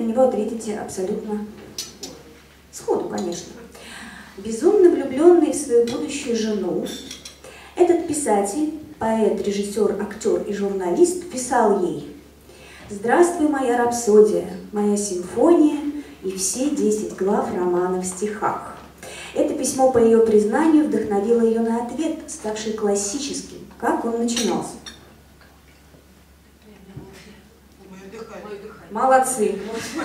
него ответите абсолютно сходу, конечно. Безумно влюбленный в свою будущую жену, этот писатель, поэт, режиссер, актер и журналист писал ей: «Здравствуй, моя рапсодия, моя симфония и все 10 глав романа в стихах». Это письмо, по ее признанию, вдохновило ее на ответ, ставший классическим. Как он начинался? Молодцы.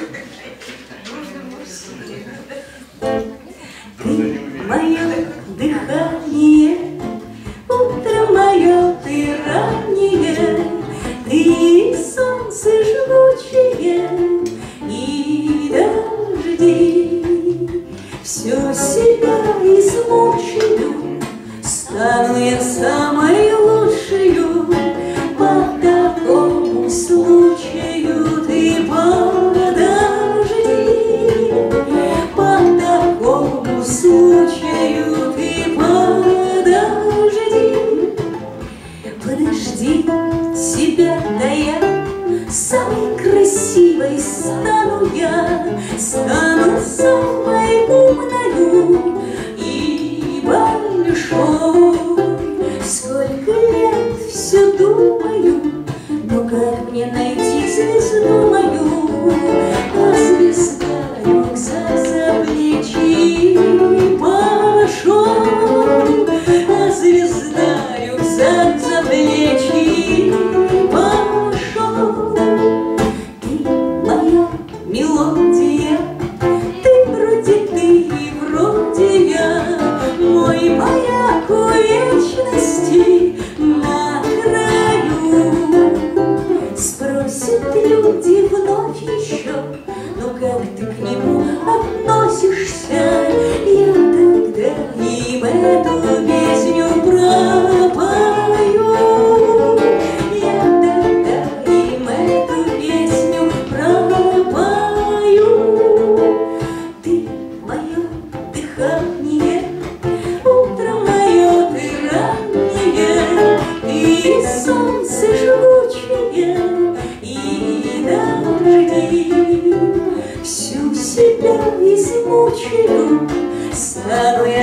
Ты мое дыхание, утро мое ты раннее, ты солнце жгучее и дожди. Всю себя измучаю, стану я самой лучшею. По такому случаю ты подожди. По такому случаю ты подожди. Подожди себя, да я самой красивой стану я, стану самой умною и большой. Сколько лет все думаю, но как мне найти звезду мою? А звезда рюкзак за плечи пошел, а звезда рюкзак за плечи пошел. Ты моя мелодия, ты и вроде я, мой маяк у вечности на краю. Спросят люди вновь еще, ну как ты к нему относишься? Я тогда им эту песню пропою. Я тогда им эту песню пропою. Ты мое дыхание, утро мое ты раннее, ты солнце жгучее и дожди. Всю себя измучаю, стану я